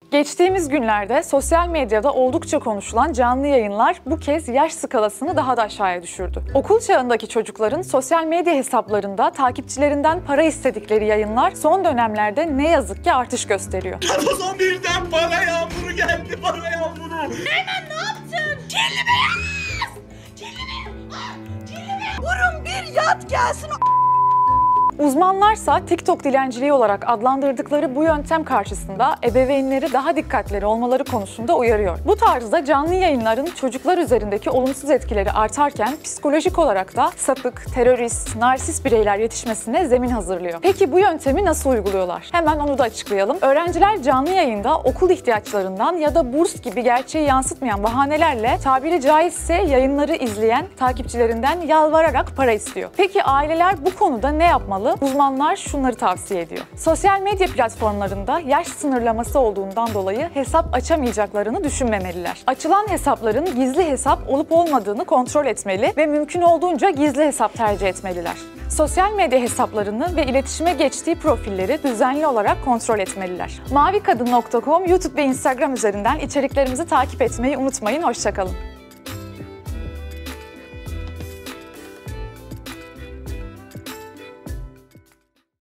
Geçtiğimiz günlerde sosyal medyada oldukça konuşulan canlı yayınlar bu kez yaş skalasını daha da aşağıya düşürdü. Okul çağındaki çocukların sosyal medya hesaplarında takipçilerinden para istedikleri yayınlar son dönemlerde ne yazık ki artış gösteriyor. Amazon birden para yağmuru geldi, para yağmuru. Hemen ne yaptın? Kirli beyaz! Kirli! Vurun bir yat gelsin. Uzmanlarsa TikTok dilenciliği olarak adlandırdıkları bu yöntem karşısında ebeveynleri daha dikkatli olmaları konusunda uyarıyor. Bu tarzda canlı yayınların çocuklar üzerindeki olumsuz etkileri artarken psikolojik olarak da sapık, terörist, narsist bireyler yetişmesine zemin hazırlıyor. Peki bu yöntemi nasıl uyguluyorlar? Hemen onu da açıklayalım. Öğrenciler canlı yayında okul ihtiyaçlarından ya da burs gibi gerçeği yansıtmayan bahanelerle tabiri caizse yayınları izleyen takipçilerinden yalvararak para istiyor. Peki aileler bu konuda ne yapmalı? Uzmanlar şunları tavsiye ediyor. Sosyal medya platformlarında yaş sınırlaması olduğundan dolayı hesap açamayacaklarını düşünmemeliler. Açılan hesapların gizli hesap olup olmadığını kontrol etmeli ve mümkün olduğunca gizli hesap tercih etmeliler. Sosyal medya hesaplarını ve iletişime geçtiği profilleri düzenli olarak kontrol etmeliler. mavikadın.com, YouTube ve Instagram üzerinden içeriklerimizi takip etmeyi unutmayın. Hoşça kalın.